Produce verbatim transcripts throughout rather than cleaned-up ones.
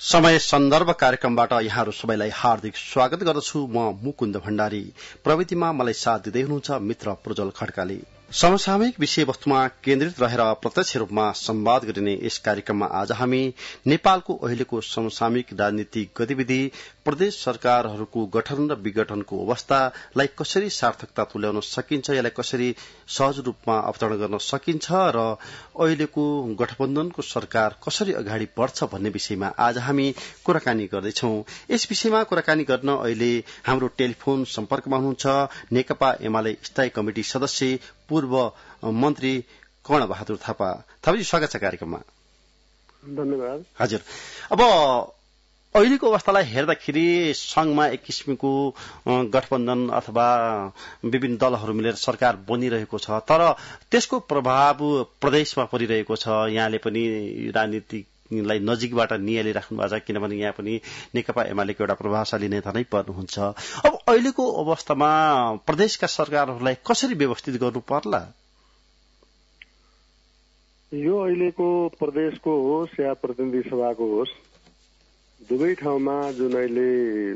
समय सन्दर्भ कार्यक्रमबाट यहाँहरू सबैलाई हार्दिक स्वागत गर्दछु। म मुकुन्द भण्डारी, प्रविधिमा मलाई साथ दिँदै हुनुहुन्छ मित्र प्रज्वल खड्काले। समसामयिक विषयवस्तुमा केन्द्रित रहेर प्रत्यक्ष रूपमा संवाद गरिने यस कार्यक्रममा आज हामी नेपालको अहिलेको समसामयिक राजनीतिक गतिविधि, प्रदेश सरकारहरूको गठन र विघटनको अवस्थालाई कसरी सार्थकता तुल्याउन सकिन्छ, यसलाई कसरी सहज रूपमा अवतरण गर्न सकिन्छ र अहिलेको गठबन्धनको सरकार कसरी अगाडि बढ्छ भन्ने विषयमा आज हामी कुराकानी गर्दैछौं। यस विषयमा कुराकानी गर्न अहिले हाम्रो टेलिफोन सम्पर्कमा हुनुहुन्छ नेकपा एमाले स्थायी कमिटी सदस्य पूर्व मन्त्री कर्ण बहादुर थापा। थापाजी, स्वागत छ कार्यक्रममा। धन्यवाद। हजुर, अब अहिलेको अवस्थालाई हेर्दाखेरि संघमा एक किसिमको गठबन्धन अथवा विभिन्न दलहरू मिलेर सरकार बनिरहेको छ, तर त्यसको प्रभाव प्रदेशमा परिरहेको छ। यहाँले पनि राजनीतिलाई नजिकबाट नियालिराख्नु भएको छ, किनभने यहाँ पनि नेकपा एमालेको एउटा प्रभावशाली नेता नै पर्नुहुन्छ। अब अहिलेको अवस्थामा प्रदेशका सरकारहरूलाई कसरी व्यवस्थित गर्नु पर्ला? यो अहिलेको प्रदेशको होस् या प्रतिनिधि सभाको होस्, दुवै ठाउँमा जुन अहिले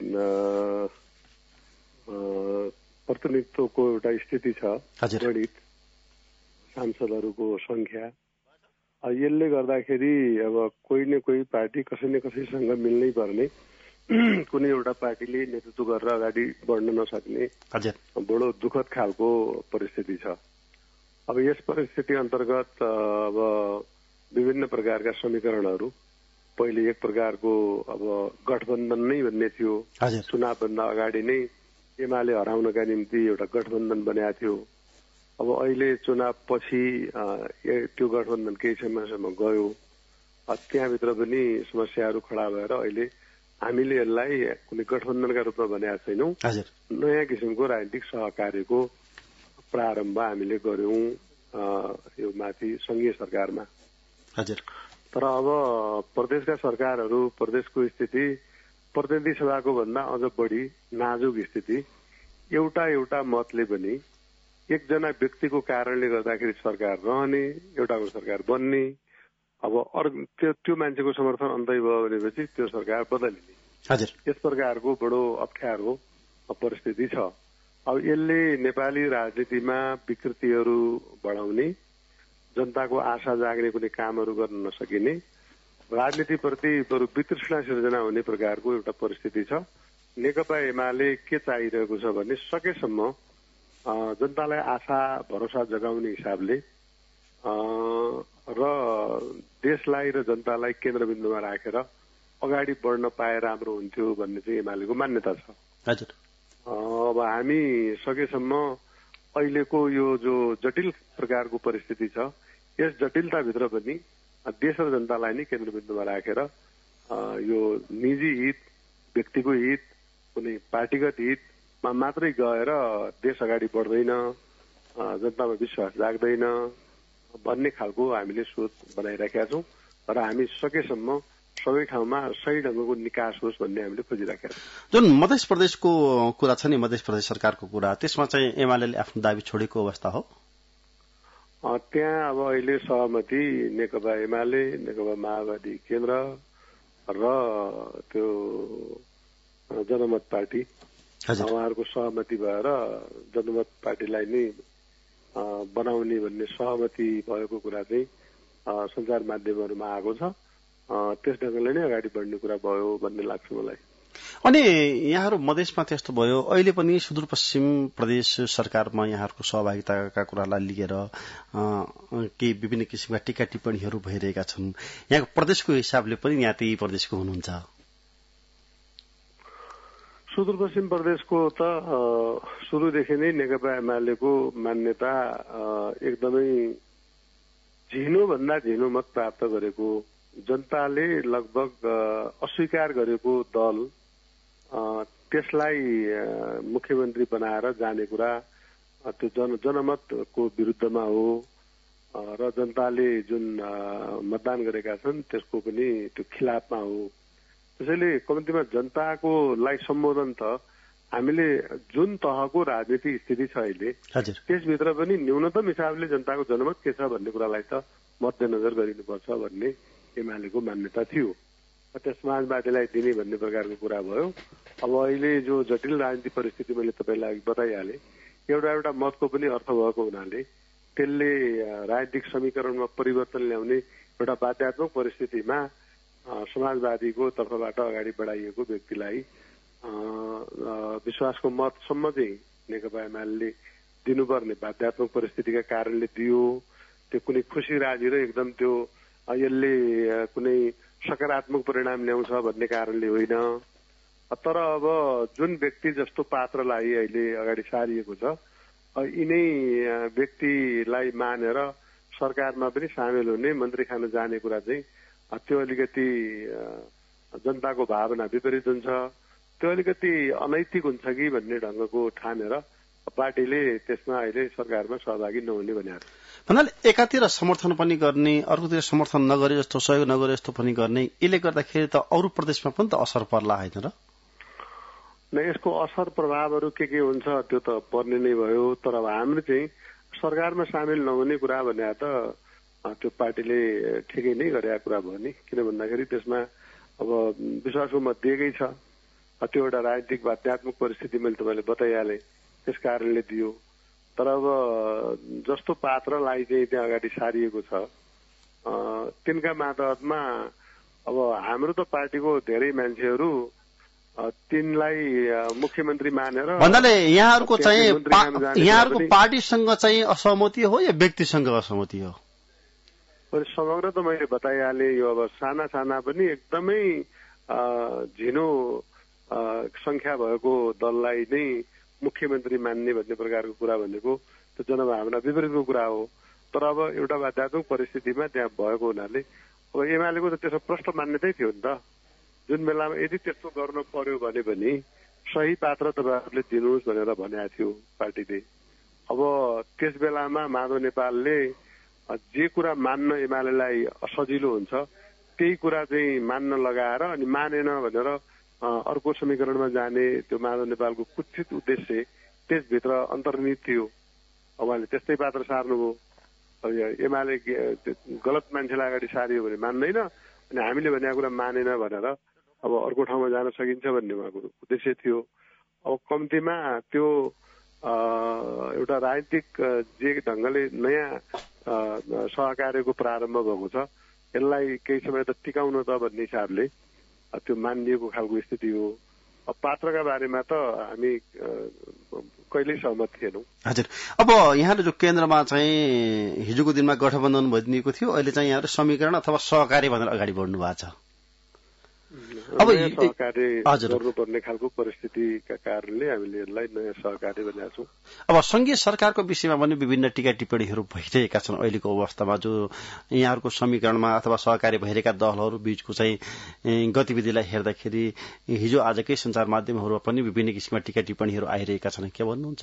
प्रतिनिधित्वको एउटा स्थिति छ, गणित सांसदहरूको संख्या, यसले गर्दाखेरि अब कोही न कोही पार्टी कसै न कसैसँग मिल्नै पर्ने, कुनै एउटा पार्टीले नेतृत्व गरेर अगाडि बढ्न नसक्ने बडो दुःखद खालको परिस्थिति छ। अब यस परिस्थिति अन्तर्गत अब विभिन्न प्रकारका समीकरणहरू, पहिले एक प्रकारको अब गठबन्धन नै भन्ने थियो, चुनावभन्दा अगाडि नै एमाले हराउनका निम्ति एउटा गठबन्धन बनाएको थियो। अब अहिले चुनाव पछि त्यो गठबन्धन केही समयसम्म गयो, त्यहाँभित्र पनि समस्याहरू खडा भएर अहिले हामीले यसलाई कुनै गठबन्धनका रूपमा भनेका छैनौं, नयाँ किसिमको राजनीतिक सहकार्यको प्रारम्भ हामीले गर्यौं यो माथि संघीय सरकारमा। तर अब प्रदेशका सरकारहरू, प्रदेशको स्थिति प्रतिनिधि सभाको भन्दा अझ बढी नाजुक स्थिति। एउटा एउटा मतले पनि एकजना व्यक्तिको कारणले गर्दाखेरि सरकार रहने, एउटाको सरकार बन्ने, अब अर्को त्यो त्यो मान्छेको समर्थन अन्तै भयो भनेपछि त्यो सरकार बदलिने, यस प्रकारको बडो अप्ठ्यारो परिस्थिति छ। अब यसले नेपाली राजनीतिमा विकृतिहरू बढाउने, जनताको आशा जाग्ने कुनै कामहरू गर्न नसकिने, राजनीतिप्रति बरु वितृष्णा सिर्जना हुने प्रकारको एउटा परिस्थिति छ। नेकपा एमाले के चाहिरहेको छ भने सकेसम्म जनतालाई आशा भरोसा जगाउने हिसाबले र देशलाई र जनतालाई केन्द्रबिन्दुमा राखेर अगाडि बढ्न पाए राम्रो हुन्थ्यो भन्ने चाहिँ एमालेको मान्यता छ। अब हामी सकेसम्म अहिलेको यो जो जटिल प्रकारको परिस्थिति छ, यस जटिलताभित्र पनि देश र जनतालाई नै केन्द्रबिन्दुमा राखेर यो निजी हित, व्यक्तिको हित, कुनै पार्टीगत हितमा मात्रै गएर देश अगाडि बढ्दैन, जनतामा विश्वास जाग्दैन भन्ने खालको हामीले सोच बनाइराखेका छौं र हामी सकेसम्म सबै ठाउँमा सही ढंगको निकास होस् भन्ने हामीले खोजिराखेका छौं। जुन मध्य प्रदेशको कुरा छ नि, मध्य प्रदेश सरकारको कुरा, त्यसमा चाहिँ एमाले आफ्नो दाबी छोडेको अवस्था हो। त्यहाँ अब अहिले सहमति नेकपा एमाले, नेकपा माओवादी केन्द्र र त्यो जनमत पार्टी, उहाँहरूको सहमति भएर जनमत पार्टीलाई नै बनाउने भन्ने सहमति भएको कुरा चाहिँ सञ्चार माध्यमहरूमा आएको छ। त्यस ढंगले नै अगाडि बढ्ने कुरा भयो भन्ने लाग्छ मलाई। अनि यहाँहरू मधेसमा त्यस्तो भयो, अहिले पनि सुदूरपश्चिम प्रदेश सरकारमा यहाँहरूको सहभागिताका कुरालाई लिएर केही विभिन्न किसिमका टीका टिप्पणीहरू भइरहेका छन्। यहाँको प्रदेशको हिसाबले पनि यहाँ त्यही प्रदेशको हुनुहुन्छ। सुदूरपश्चिम प्रदेशको त सुरुदेखि नै नेकपा एमालेको मान्यता एकदमै झिनो भन्दा झिनो मत प्राप्त गरेको, जनताले लगभग अस्वीकार गरेको दल त्यसलाई मुख्यमन्त्री बनाएर जाने कुरा त्यो जन जनमतको विरुद्धमा हो र जनताले जुन मतदान गरेका छन् त्यसको पनि त्यो खिलाफमा हो। त्यसैले कम्तीमा जनताको लाई सम्बोधन त हामीले जुन तहको राजनीतिक स्थिति छ अहिले त्यसभित्र पनि न्यूनतम हिसाबले जनताको जनमत के छ भन्ने कुरालाई त मध्यनजर गरिनुपर्छ भन्ने एमालेको मान्यता थियो। त्यस समाजवादीलाई दिने भन्ने प्रकारको कुरा भयो। अब अहिले जो जटिल राजनीतिक परिस्थिति मैले तपाईँलाई बताइहालेँ, एउटा एउटा मतको पनि अर्थ भएको हुनाले त्यसले राजनीतिक समीकरणमा परिवर्तन ल्याउने एउटा बाध्यात्मक परिस्थितिमा समाजवादीको तर्फबाट अगाडि बढाइएको व्यक्तिलाई विश्वासको मतसम्म चाहिँ नेकपा एमाले दिनुपर्ने बाध्यात्मक परिस्थितिका कारणले दियो। त्यो कुनै खुसी राजी र एकदम त्यो यसले कुनै सकारात्मक परिणाम ल्याउँछ भन्ने कारणले होइन। तर अब जुन व्यक्ति जस्तो पात्रलाई अहिले अगाडि सारिएको छ, यिनै व्यक्तिलाई मानेर सरकारमा पनि सामेल हुने, मन्त्री खान जाने कुरा चाहिँ त्यो अलिकति जनताको भावना विपरीत हुन्छ, त्यो अलिकति अनैतिक हुन्छ कि भन्ने ढङ्गको ठानेर पार्टीले त्यसमा अहिले सरकारमा सहभागी नहुने भनेको भन्नाले एकातिर समर्थन पनि गर्ने, अर्कोतिर समर्थन नगरे जस्तो, सहयोग नगरे जस्तो पनि गर्ने, यसले गर्दाखेरि त अरू प्रदेशमा पनि त असर पर्ला होइन र? न, यसको असर प्रभावहरू के के हुन्छ त्यो त पर्ने नै भयो। तर अब हाम्रो चाहिँ सरकारमा सामेल नहुने कुरा भने त त्यो पार्टीले ठिकै नै गरेको कुरा भयो नि। किन भन्दाखेरि त्यसमा अब विश्वासको मत दिएकै छ, त्यो एउटा राजनीतिक बाध्यात्मक परिस्थिति मैले तपाईँले बताइहालेँ, त्यस कारणले दियो। तर अब जस्तो पात्रलाई चाहिँ त्यहाँ अगाडि सारिएको छ तिनका मातहतमा अब हाम्रो त पार्टीको धेरै मान्छेहरू तिनलाई मुख्यमन्त्री मानेर, भन्नाले यहाँहरूको चाहिँ यहाँहरूको पार्टीसँग चाहिँ असहमति हो या व्यक्तिसँग असहमति हो? समग्र त मैले बताइहालेँ, यो अब साना साना पनि एकदमै झिनो संख्या भएको दललाई नै मुख्यमन्त्री मान्ने भन्ने प्रकारको कुरा भनेको त्यो जनभावना विपरीतको कुरा हो। तर अब एउटा बाध्यात्मक परिस्थितिमा त्यहाँ भएको हुनाले अब एमालेको त त्यसो प्रश्न मान्यतै थियो नि त। जुन बेलामा यदि त्यस्तो गर्नु पर्यो भने पनि सही पात्र तपाईँहरूले दिनुहोस् भनेर भनेको थियो पार्टीले। अब त्यस बेलामा माधव नेपालले जे कुरा मान्न एमालेलाई असजिलो हुन्छ त्यही कुरा चाहिँ मान्न लगाएर अनि मानेन भनेर अर्को समीकरणमा जाने त्यो माधव नेपालको कुत्सित उद्देश्य त्यसभित्र अन्तर्निहित थियो। अब उहाँले त्यस्तै पात्र सार्नुभयो। अब एमाले गलत मान्छेलाई अगाडि सारियो भने मान्दैन, अनि हामीले भनेको कुरा मानेन भनेर अब अर्को ठाउँमा जान सकिन्छ भन्ने उहाँको उद्देश्य थियो। अब कम्तीमा त्यो एउटा राजनीतिक जे ढङ्गले नयाँ सहकार्यको प्रारम्भ भएको छ यसलाई केही समय त टिकाउन त भन्ने हिसाबले त्यो मानिएको खालको स्थिति हो। अब पात्रका बारेमा त हामी कहिल्यै सहमत थिएनौँ। हजुर, अब यहाँले जो केन्द्रमा चाहिँ हिजोको दिनमा गठबन्धन भइदिएको थियो, अहिले चाहिँ यहाँले समीकरण अथवा सहकार्य भनेर अगाडि बढ्नु भएको छ। अब सहकार्य गर्नुपर्ने खालको परिस्थितिका कारणले हामीले यसलाई नयाँ सहकार्य भनेका छौँ। अब संघीय सरकारको विषयमा पनि विभिन्न टीका टिप्पणीहरू भइरहेका छन् अहिलेको अवस्थामा, जो यहाँहरूको समीकरणमा अथवा सहकार्य भइरहेका दलहरू बीचको चाहिँ गतिविधिलाई हेर्दाखेरि हिजो आजकै सञ्चार माध्यमहरूमा पनि विभिन्न किसिमका टीका टिप्पणीहरू आइरहेका छन्, के भन्नुहुन्छ?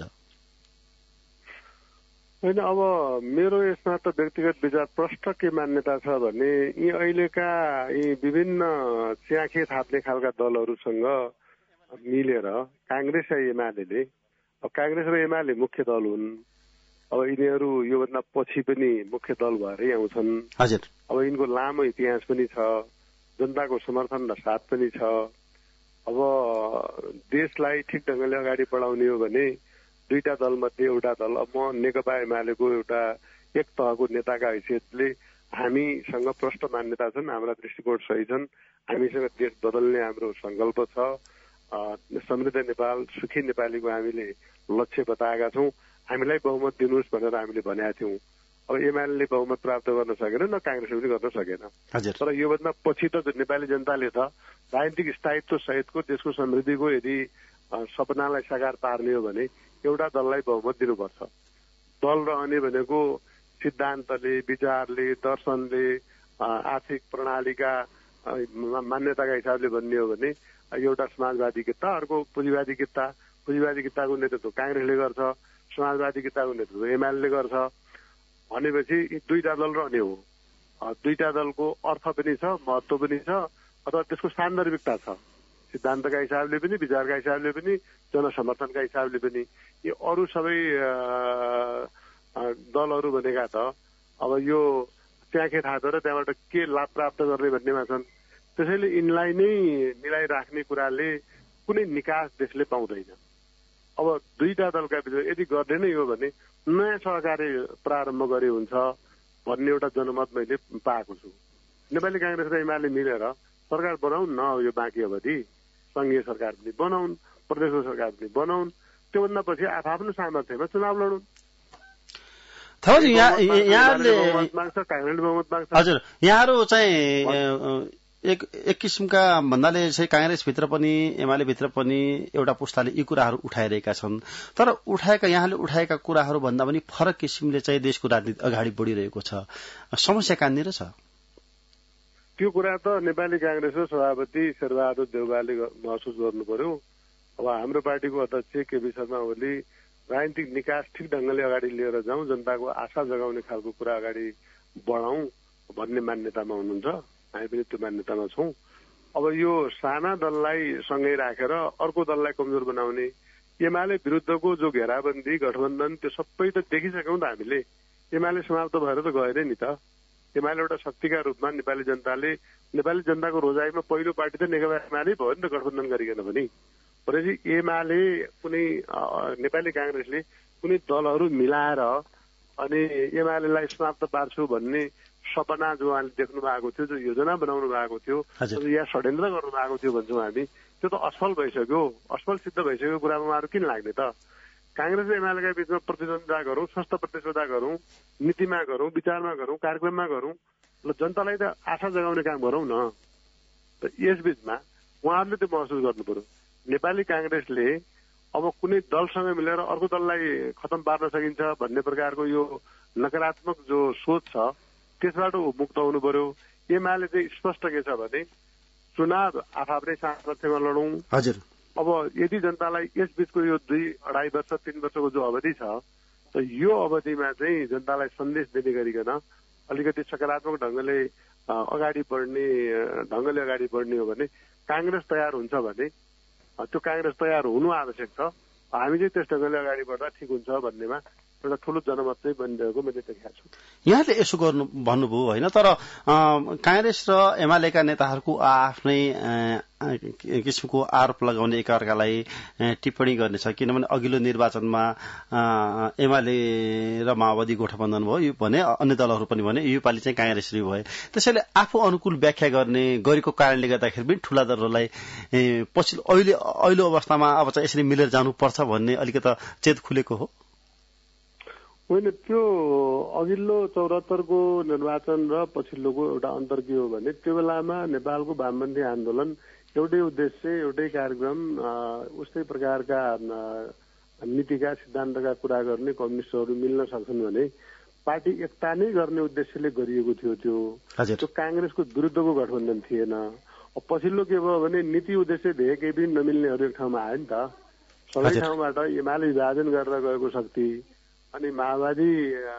होइन, अब मेरो यसमा त व्यक्तिगत विचार प्रष्ट के मान्यता छ भने यी अहिलेका यी विभिन्न च्याखे थाप्ने खालका दलहरूसँग मिलेर काङ्ग्रेस र एमाले, अब काङ्ग्रेस र एमाले मुख्य दल हुन्। अब यिनीहरू योभन्दा पछि पनि मुख्य दल भएरै आउँछन्। हजुर, अब यिनको लामो इतिहास पनि छ, जनताको समर्थन र साथ पनि छ। अब देशलाई ठिक ढङ्गले अगाडि बढाउने हो भने दुईटा दल मध्ये एउटा दल, अब म नेकपा एमालेको एउटा एक तहको नेताका हैसियतले हामीसँग प्रष्ट मान्यता छन्, हाम्रा दृष्टिकोण सही छन्, हामीसँग देश बदल्ने हाम्रो संकल्प छ, समृद्ध नेपाल, सुखी नेपालीको हामीले लक्ष्य बताएका छौँ, हामीलाई बहुमत दिनुहोस् भनेर हामीले भनेका थियौँ। अब एमाले बहुमत प्राप्त गर्न सकेन, न काङ्ग्रेसले पनि गर्न सकेन। तर योभन्दा पछि त नेपाली जनताले त राजनीतिक स्थायित्व सहितको देशको समृद्धिको यदि सपनालाई साकार पार्ने हो भने एउटा दललाई बहुमत दिनुपर्छ। दल रहने भनेको सिद्धान्तले, विचारले, दर्शनले, आर्थिक प्रणालीका मान्यताका हिसाबले भन्ने हो भने एउटा समाजवादी किता, अर्को पुँजीवादी किता। पुँजीवादी किताको नेतृत्व काङ्ग्रेसले गर्छ, समाजवादी किताको नेतृत्व एमाले गर्छ भनेपछि यी दुईटा दल रहने हो। दुईटा दलको अर्थ पनि छ, महत्त्व पनि छ, अथवा त्यसको सान्दर्भिकता छ, सिद्धान्तका हिसाबले पनि, विचारका हिसाबले पनि, जनसमर्थनका हिसाबले पनि। यी अरू सबै दलहरू भनेका त अब यो च्याखे थापेर त्यहाँबाट के लाभ प्राप्त गर्ने भन्नेमा छन्। त्यसैले यिनलाई नै मिलाइराख्ने कुराले कुनै निकास देशले पाउँदैन। अब दुईटा दलका बिच यदि गर्ने नै हो भने नयाँ सहकारी प्रारम्भ गरे हुन्छ भन्ने एउटा जनमत मैले पाएको छु। नेपाली कांग्रेस र एमाले मिलेर सरकार बनाउन् न, यो बाँकी अवधि संघीय सरकार पनि बनाउन्, प्रदेशको सरकार पनि बनाउन्, त्योभन्दा पछि आफ्नो सामर्थ्यमा चुनाव लडुन्। हजुर यहाँहरू चाहिँ एक एक किसिमका भन्नाले चाहिँ कांग्रेसभित्र पनि एमाले भित्र पनि एउटा पुस्ताले यी कुराहरू उठाइरहेका छन्, तर उठाएका यहाँले उठाएका कुराहरू भन्दा पनि फरक किसिमले चाहिँ देशको राजनीति अगाडि बढिरहेको छ। समस्या कहाँनिर छ? त्यो कुरा त नेपाली कांग्रेसको सभापति शेरबहादुर देउवाले महसुस गर्नु पर्यो। अब हाम्रो पार्टीको अध्यक्ष केपी शर्मा ओली राजनीतिक निकास ठिक ढंगले अगाडि लिएर जाउँ, जनताको आशा जगाउने खालको कुरा अगाडि बढाउँ भन्ने मान्यतामा हुनुहुन्छ। हामी पनि त्यो मान्यतामा छौँ। अब यो साना दललाई सँगै राखेर अर्को दललाई कमजोर बनाउने, एमाले विरुद्धको जो घेराबन्दी गठबन्धन त्यो सबै त देखिसक्यौँ त हामीले। एमाले समाप्त भएर त गएन नि त। एमाले एउटा शक्तिका रूपमा नेपाली जनताले नेपाली जनताको रोजाइमा पहिलो पार्टी त नेकपा एमाले भयो नि त गठबन्धन गरिकन पनि। भनेपछि एमाले कुनै नेपाली कांग्रेसले कुनै दलहरू मिलाएर अनि एमालेलाई समाप्त पार्छु भन्ने सपना जो उहाँले देख्नु भएको थियो, जो योजना बनाउनु भएको थियो, या षड्यन्त्र गर्नु भएको थियो भन्छौँ हामी, त्यो त असफल भइसक्यो। असफल सिद्ध भइसकेको कुरामा उहाँहरू किन लाग्ने त? कांग्रेस र एमालेका बीचमा प्रतिद्वन्दिता गरौँ, स्वस्थ प्रतिस्पर्धा गरौँ, नीतिमा गरौँ, विचारमा गरौँ, कार्यक्रममा गरौँ, ल जनतालाई त आशा जगाउने काम गरौँ न। त यस बीचमा उहाँहरूले त्यो महसुस गर्नु पर्यो। नेपाली कांग्रेसले अब कुनै दलसँग मिलेर अर्को दललाई खतम पार्न सकिन्छ भन्ने प्रकारको यो नकारात्मक जो सोच छ त्यसबाट मुक्त हुनु पर्यो। एमाले चाहिँ स्पष्ट के छ भने चुनाव आफआफ्नै सामर्थ्यमा लडौँ। हजुर अब यदि जनतालाई यस बीचको यो दुई अढाई वर्ष तीन वर्षको जो अवधि छ त यो अवधिमा चाहिँ जनतालाई सन्देश दिने गरिकन अलिकति सकारात्मक ढंगले अगाडि बढ्ने ढंगले अगाडि बढ्ने हो भने कांग्रेस तयार हुन्छ भने त्यो कांग्रेस तयार हुनु आवश्यक छ। हामी चाहिँ त्यस ढंगले अगाडि बढ्दा ठिक हुन्छ भन्नेमा एउटा ठूलो जनमत चाहिँ बनिरहेको मैले देखेको छु। यहाँले यसो गर्नु भन्नुभयो होइन, तर कांग्रेस र एमालेका नेताहरूको आफ्नै किसिमको आरोप लगाउने एकअर्कालाई टिप्पणी गर्ने छ। किनभने अघिल्लो निर्वाचनमा एमाले र माओवादी गठबन्धन भयो भने अन्य दलहरू पनि भने यो पालि चाहिँ कांग्रेसरी भए। त्यसैले आफू अनुकूल व्याख्या गर्ने गरेको कारणले गर्दाखेरि पनि ठूला दलहरूलाई पछिल्लो अहिले अहिले अवस्थामा अब चाहिँ यसरी मिलेर जानुपर्छ भन्ने अलिकति चेत खुलेको हो। होइन, त्यो अघिल्लो चौरात्तरको निर्वाचन र पछिल्लोको एउटा अन्तर के हो भने त्यो बेलामा नेपालको वामपन्थी आन्दोलन एउटै उद्देश्य, एउटै कार्यक्रम, उस्तै प्रकारका नीतिका सिद्धान्तका कुरा गर्ने कम्युनिस्टहरू मिल्न सक्छन् भने पार्टी एकता नै गर्ने उद्देश्यले गरिएको थियो। त्यो त्यो कांग्रेसको विरुद्धको गठबन्धन थिएन। पछिल्लो के भयो भने नीति उद्देश्य ध्येय केही पनि नमिल्नेहरू एक ठाउँमा आयो नि त। सबै ठाउँबाट एमाले विभाजन गरेर गएको शक्ति अनि माओवादी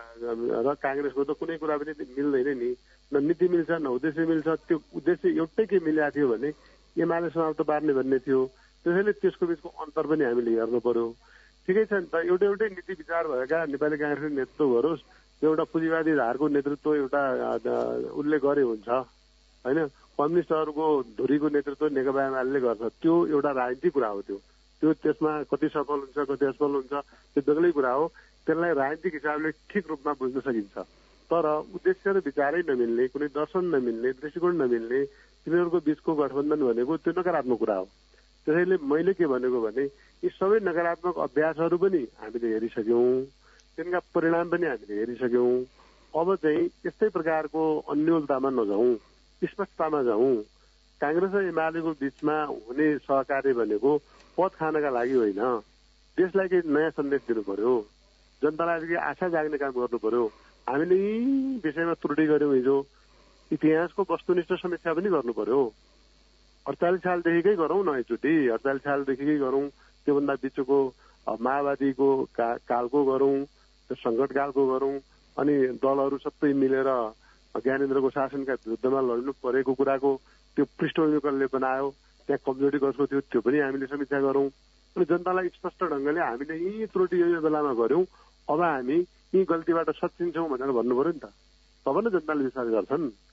र कांग्रेसको त कुनै कुरा पनि मिल्दैन नि, न नीति मिल्छ न उद्देश्य मिल्छ। त्यो उद्देश्य एउटै के मिलेको थियो भने एमाले समाप्त पार्ने भन्ने थियो। त्यसैले त्यसको बीचको अन्तर पनि हामीले हेर्नु पर्यो। ठिकै छ नि त, एउटै एउटै नीति विचार भएका नेपाली कांग्रेसले नेतृत्व गरोस्, एउटा पुँजीवादी धारको नेतृत्व एउटा उसले गरे हुन्छ होइन। कम्युनिस्टहरूको धुरीको नेतृत्व नेकपा एमाले गर्छ, त्यो एउटा राजनीतिक कुरा हो। त्यो त्यो त्यसमा कति सफल हुन्छ कति असफल हुन्छ त्यो बेग्लै कुरा हो। त्यसलाई राजनीतिक हिसाबले ठिक रूपमा बुझ्न सकिन्छ। तर उद्देश्य र विचारै नमिल्ने, कुनै दर्शन नमिल्ने, दृष्टिकोण नमिल्ने तिनीहरूको बीचको गठबन्धन भनेको त्यो नकारात्मक कुरा हो। त्यसैले मैले के भनेको भने यी सबै नकारात्मक अभ्यासहरू पनि हामीले हेरिसक्यौँ, तिनका परिणाम पनि हामीले हेरिसक्यौँ। अब चाहिँ यस्तै प्रकारको अन्योलतामा नजाउँ, स्पष्टतामा जाउँ। कांग्रेस र एमालेको बीचमा हुने सहकार्य भनेको पद खानका लागि होइन, देशलाई केही नयाँ सन्देश दिनु पर्यो, जनतालाई आशा जाग्ने काम गर्नु पर्यो। हामीले यी विषयमा त्रुटि गर्यौँ, हिजो इतिहासको वस्तुनिष्ठ समीक्षा पनि गर्नु पर्यो। अडचालिस सालदेखिकै गरौँ न एकचोटि, अडचालिस सालदेखिकै गरौँ, त्योभन्दा बिचको माओवादीको का, कालको गरौँ, त्यो सङ्कटकालको गरौँ, अनि दलहरू सबै मिलेर ज्ञानेन्द्रको शासनका विरुद्धमा लड्नु परेको कुराको त्यो पृष्ठभूमि कसले बनायो, त्यहाँ कमजोरी कसको थियो त्यो पनि हामीले समीक्षा गरौँ। अनि जनतालाई स्पष्ट ढङ्गले हामीले यी त्रुटि यो बेलामा गऱ्यौँ, अब हामी यी गल्तीबाट सच्चिन्छौँ भनेर भन्नु पर्यो नि त, तब न जनताले विश्वास गर्छन्।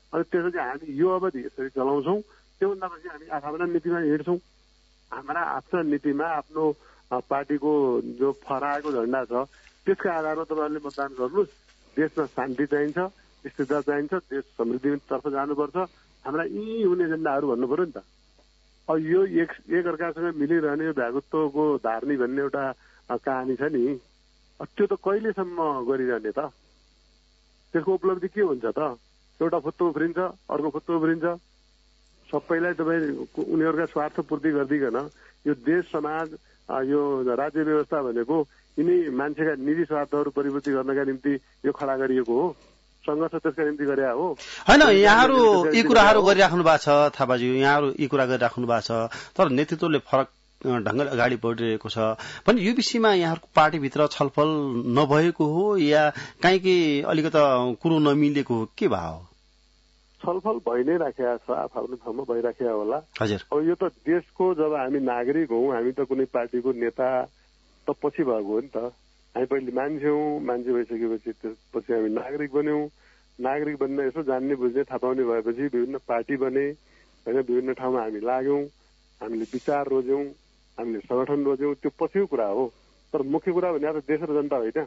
अनि त्यसपछि हामी यो अवधि यसरी चलाउँछौँ, त्योभन्दा पछि हामी आफ्ना नीतिमा हिँड्छौँ। हाम्रा आफ्ना नीतिमा आफ्नो पार्टीको जो फहराएको झन्डा छ त्यसका आधारमा तपाईँहरूले मतदान गर्नुहोस्। देशमा शान्ति चाहिन्छ, स्थिरता चाहिन्छ, देश समृद्धितर्फ जानुपर्छ, हाम्रा यी हुने एजेन्डाहरू भन्नु पर्यो नि त। अब यो एक एक अर्कासँग मिलिरहने यो भ्यागुत्वको धार्नी भन्ने एउटा कहानी छ नि, त्यो त कहिलेसम्म गरिरहने त? त्यसको उपलब्धि के हुन्छ त? एउटा फुत्तो उफ्रिन्छ, अर्को फुत्तो उफ्रिन्छ, सबैलाई तपाईँ उनीहरूका स्वार्थ पूर्ति गरिदिकन यो देश समाज यो राज्य व्यवस्था भनेको यिनी मान्छेका निजी स्वार्थहरू परिपूर्ति गर्नका निम्ति यो खडा गरिएको हो, सङ्घर्ष त्यसका निम्ति गरे हो होइन। यहाँहरू यी कुराहरू गरिराख्नु भएको छ थापाजी, यहाँहरू यी कुरा गरिराख्नु भएको छ, तर नेतृत्वले फरक ढङ्गले अगाडि बढिरहेको छ भने यो विषयमा यहाँहरूको पार्टीभित्र छलफल नभएको हो या काहीँ के अलिकता कुरो नमिलेको हो, के भयो? छलफल भइ नै राखेको छ, आफ्नो ठाउँमा भइराखेको होला। हजुर, अब यो त देशको, जब हामी नागरिक हौँ, हामी त कुनै पार्टीको नेता त पछि भएको हो नि त। हामी पहिले मान्छे हौँ, मान्छे भइसकेपछि त्यसपछि हामी नागरिक बन्यौँ। नागरिक बन्न यसो जान्ने बुझ्ने थाहा पाउने भएपछि विभिन्न पार्टी बने होइन, विभिन्न ठाउँमा हामी लाग्यौँ, हामीले विचार रोज्यौँ, हामीले संगठन रोज्यौँ, त्यो पछिको कुरा हो। तर मुख्य कुरा भने त देश र जनता होइन।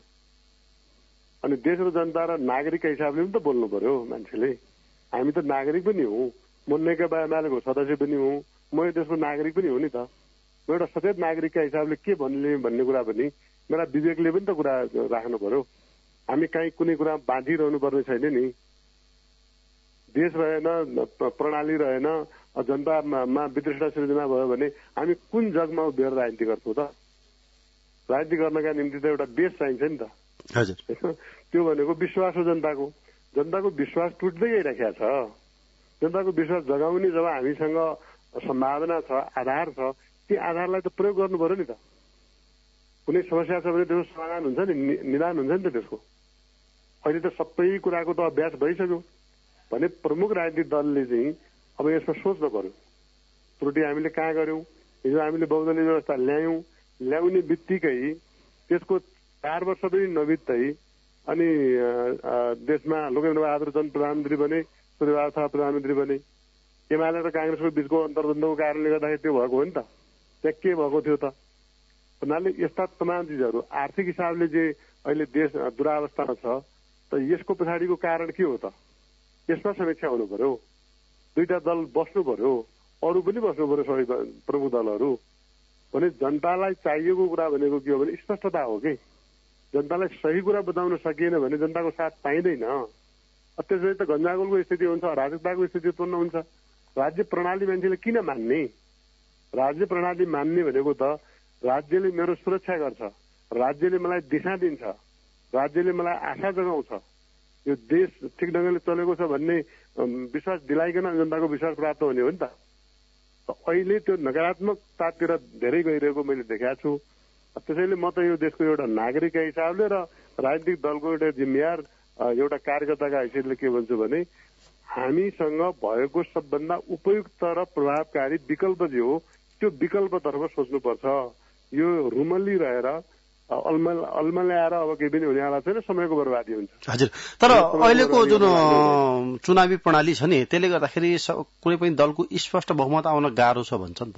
अनि देश र जनता र नागरिकका हिसाबले पनि त बोल्नु पर्यो मान्छेले। हामी त नागरिक पनि हौँ, म नेकपा एमालेको सदस्य पनि हौँ, म यो देशको नागरिक पनि हो नि त। म एउटा सचेत नागरिकका हिसाबले के भन्ने भन्ने कुरा पनि मेरा विवेकले पनि त कुरा राख्नु पर्यो। हामी काहीँ कुनै कुरा बाँधिरहनु पर्ने छैन नि। देश रहेन, प्रणाली रहेन, जनतामा वितृष्णा सृजना भयो भने हामी कुन जगमा उभिएर राजनीति गर्छौँ त? राजनीति गर्नका निम्ति त एउटा देश चाहिन्छ नि त। हजुर, त्यो भनेको विश्वास हो जनताको। जनताको विश्वास टुट्दै गइरहेको छ। जनताको विश्वास जगाउने जब हामीसँग सम्भावना छ, आधार छ, ती आधारलाई त प्रयोग गर्नु पर्यो नि त। कुनै समस्या छ भने त्यसको समाधान हुन्छ नि, निदान हुन्छ नि त त्यसको। अहिले त सबै कुराको त अभ्यास भइसक्यो भने प्रमुख राजनीतिक दलले चाहिँ अब यसमा सोच्नु पर्यो, त्रुटि हामीले कहाँ गऱ्यौँ। हिजो हामीले बहुदलीय व्यवस्था ल्यायौँ, ल्याउने बित्तिकै त्यसको चार वर्ष पनि नबित्दै अनि देशमा लोकेन्द्र बहादुर चन्द प्रधानमन्त्री बने, सूर्यबहादुर थापा प्रधानमन्त्री बने। एमाले र काङ्ग्रेसको बिचको अन्तर्द्वन्द्वको कारणले गर्दाखेरि त्यो भएको हो नि त। त्यहाँ के भएको थियो त? भन्नाले यस्ता तमाम चिजहरू आर्थिक हिसाबले जे अहिले देश दुरावस्थामा छ, त यसको पछाडिको कारण के हो त? यसमा समीक्षा हुनु पर्यो। दुईटा दल बस्नु पर्यो, अरू पनि बस्नु पर्यो, सबै प्रमुख दलहरू। भने जनतालाई चाहिएको कुरा भनेको के हो भने स्पष्टता हो कि जनतालाई सही कुरा बताउन सकिएन भने जनताको साथ पाइँदैन। त्यसपछि त गन्जागोलको स्थिति हुन्छ, अराजकताको स्थिति उत्पन्न हुन्छ। राज्य प्रणाली मान्छेले किन मान्ने? राज्य प्रणाली मान्ने भनेको त राज्यले मेरो सुरक्षा गर्छ, राज्यले मलाई दिशा दिन्छ, राज्यले मलाई आशा जगाउँछ, यो देश ठिक ढङ्गले चलेको छ भन्ने विश्वास दिलाइकन जनताको विश्वास प्राप्त हुने हो नि त। अहिले त्यो नकारात्मकतातिर धेरै गइरहेको मैले देखाएको छु। त्यसैले म त यो देशको एउटा नागरिकका हिसाबले र राजनीतिक दलको एउटा जिम्मेवार एउटा कार्यकर्ताका हैसियतले के भन्छु भने हामीसँग भएको सबभन्दा उपयुक्त र प्रभावकारी विकल्प जे हो त्यो विकल्पतर्फ सोच्नुपर्छ। यो रुमल्ली रहेर अलमल अलमल्याएर अब केही पनि हुनेवाला छैन, समयको बर्बादी हुन्छ। हजुर, तर अहिलेको जुन चुनावी प्रणाली छ नि त्यसले गर्दाखेरि कुनै पनि दलको स्पष्ट बहुमत आउन गाह्रो छ भन्छ नि त।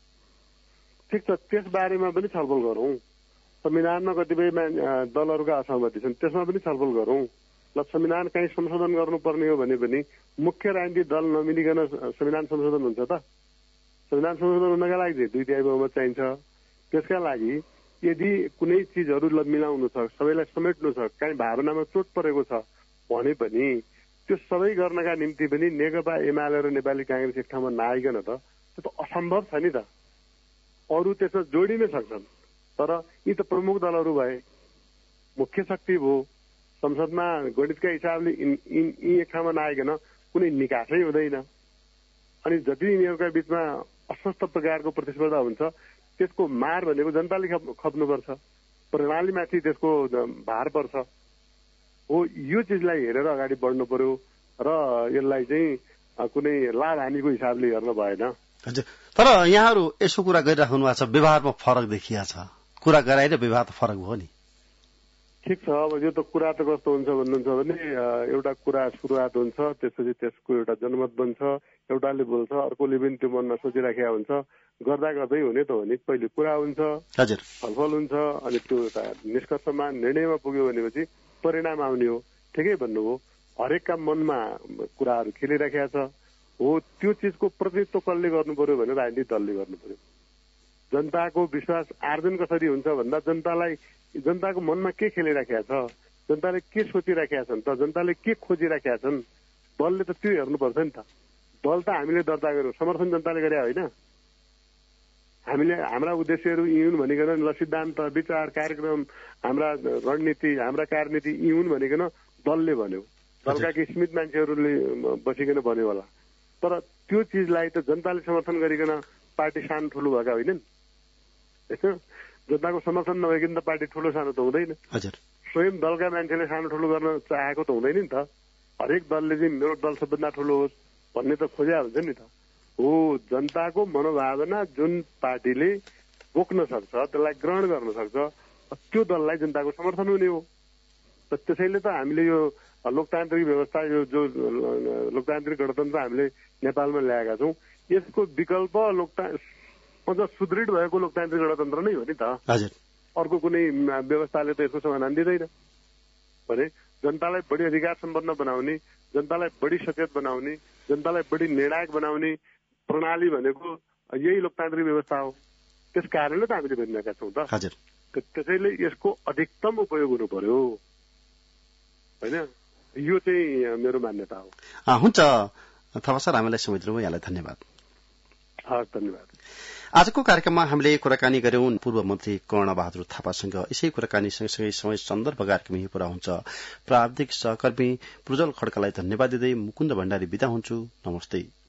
ठिक छ, त्यस बारेमा पनि छलफल गरौँ। संविधानमा कतिपय दलहरूका असहमति छन्, त्यसमा पनि छलफल गरौँ। ल, संविधान कहीँ संशोधन गर्नुपर्ने हो भने पनि मुख्य राजनीतिक दल नमिलिकन संविधान संशोधन हुन्छ त? संविधान संशोधन हुनका लागि दुई तिहाई बहुमत चाहिन्छ। त्यसका लागि यदि कुनै चिजहरू मिलाउनु छ, सबैलाई समेट्नु छ, काहीँ भावनामा चोट परेको छ भने पनि त्यो सबै गर्नका निम्ति पनि नेकपा एमाले र नेपाली काङ्ग्रेस एक ठाउँमा नआइकन त त्यो त असम्भव छ नि त। अरू त्यसमा जोडिन सक्छन्, तर यी त प्रमुख दलहरू भए, मुख्य शक्ति भयो। संसदमा गणितका हिसाबले यी एक ठाउँमा नआइकन कुनै निकासै हुँदैन। अनि जति यिनीहरूका बिचमा अस्वस्थ प्रकारको प्रतिस्पर्धा हुन्छ त्यसको मार भनेको जनताले खप्नुपर्छ, प्रणालीमाथि त्यसको भार पर्छ हो। यो चिजलाई हेरेर अगाडि बढ्नु पर्यो र यसलाई चाहिँ कुनै लाभ हानिको हिसाबले हेर्न भएन। हजुर, तर यहाँहरू यसो कुरा गरिराख्नु भएको छ, व्यवहारमा फरक देखिया छ। कुरा गराइ र व्यवहार त फरक भयो नि। ठिक छ। अब यो त कुरा त कस्तो हुन्छ भन्नुहुन्छ भने एउटा कुरा सुरुवात हुन्छ, त्यसपछि त्यसको एउटा जनमत बन्छ, एउटाले बोल्छ, अर्कोले पनि त्यो मनमा सोचिराखेका हुन्छ, गर्दा गर्दै हुने त हो नि। पहिले कुरा हुन्छ, हजुर, छलफल हुन्छ, अनि त्यो एउटा निष्कर्षमा निर्णयमा पुग्यो भनेपछि परिणाम आउने हो। ठिकै भन्नुभयो, हरेकका मनमा कुराहरू खेलिराखेका छ हो। त्यो चिजको प्रतिनिधित्व कसले गर्नु पर्यो भने राजनीतिक दलले गर्नु पर्यो। जनताको विश्वास आर्जन कसरी हुन्छ भन्दा जनतालाई जनताको मनमा के खेलिराखेका छ, जनताले के सोचिराखेका छन् त, जनताले के खोजिराखेका छन्, दलले त त्यो हेर्नुपर्छ नि त। दल त हामीले दर्ता गर्यौँ, समर्थन जनताले गरे होइन। हामीले हाम्रा उद्देश्यहरू यी हुन् भनिकन ल सिद्धान्त, विचार, कार्यक्रम, हाम्रा रणनीति, हाम्रा कार्यनीति यी हुन् भनिकन दलले भन्यो, दलका कि स्मित मान्छेहरूले बसिकन भन्यो होला। तर त्यो चिजलाई त जनताले समर्थन गरिकन पार्टी सानो ठुलो भएका होइनन्। जनताको समर्थन नभइकन त पार्टी ठुलो सानो त हुँदैन। स्वयं दलका मान्छेले सानो ठुलो गर्न चाहेको त हुँदैन नि त। हरेक दलले चाहिँ मेरो दल सबभन्दा ठुलो होस् भन्ने त खोज्या हुन्छ नि त। हो, जनताको मनोभावना जुन पार्टीले बोक्न सक्छ, त्यसलाई ग्रहण गर्न सक्छ, त्यो दललाई जनताको समर्थन हुने हो। त्यसैले त हामीले यो लोकतान्त्रिक व्यवस्था, यो जो लोकतान्त्रिक गणतन्त्र हामीले नेपालमा ल्याएका छौँ, यसको विकल्प लोकता अझ सुदृढ भएको लोकतान्त्रिक गणतन्त्र नै हो नि त। अर्को कुनै व्यवस्थाले त यसको समाधान दिँदैन। भने जनतालाई बढी अधिकार सम्पन्न बनाउने, जनतालाई बढी सचेत बनाउने, जनतालाई बढी निर्णायक बनाउने प्रणाली भनेको यही लोकतान्त्रिक व्यवस्था हो। त्यस कारणले त हामीले भनिरहेका छौँ त। त्यसैले यसको अधिकतम उपयोग हुनु पर्यो होइन, यो चाहिँ मेरो मान्यता हो। हुन्छ थापा सर, हामीलाई समय दिनुभयो, यहाँलाई धन्यवाद। हस्, धन्यवाद। आजको कार्यक्रममा हामीले कुराकानी गर्यौं पूर्व मन्त्री कर्णबहादुर थापासँग। यसै कुराकानी सँगसँगै समय सन्दर्भ कार्यक्रम यही पूरा हुन्छ। प्राविधिक सहकर्मी प्रज्वल खड्कालाई धन्यवाद दिँदै मुकुन्द भण्डारी बिदा हुन्छु। नमस्ते।